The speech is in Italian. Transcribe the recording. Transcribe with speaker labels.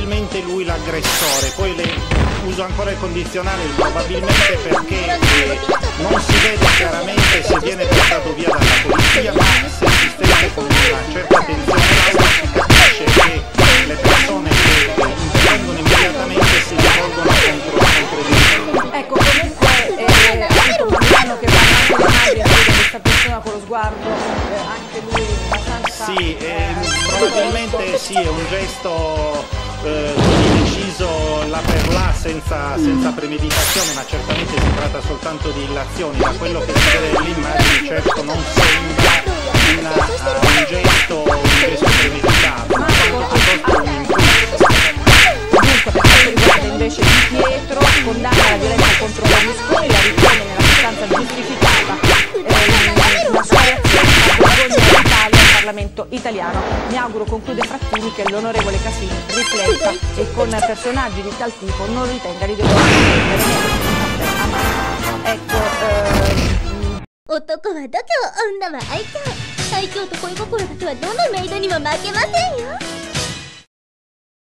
Speaker 1: probabilmente lui l'aggressore. Poi uso ancora il condizionale probabilmente perché non si vede chiaramente se viene portato via dalla polizia, ma se si stesse con una certa attenzione si capisce che le persone che intervengono immediatamente si rivolgono contro di lui.
Speaker 2: Ecco, comunque appunto Mariano che va anche la madre a vedere questa persona con lo sguardo, anche lui abbastanza...
Speaker 1: Sì, probabilmente sì, è un gesto deciso là per là senza premeditazione, ma certamente si tratta soltanto di illazioni. Da quello che si vede nell'immagine certo non sembra un gesto premeditato, ma piuttosto un impulso.
Speaker 2: Comunque per quanto riguarda invece Di Pietro, condanna la violenza contro Berlusconi, la ritiene nella sostanza giustificata. La sua reazione a vergogna d'Italia al Parlamento italiano. Mi auguro, conclude Frattini, che l'onorevole Casini rifletta e con personaggi di tal tipo non ritenga di dover prendere a mano. Ecco,
Speaker 3: 男は度胸、女は愛嬌。最強と恋心だとはどのメイドにも負けませんよ。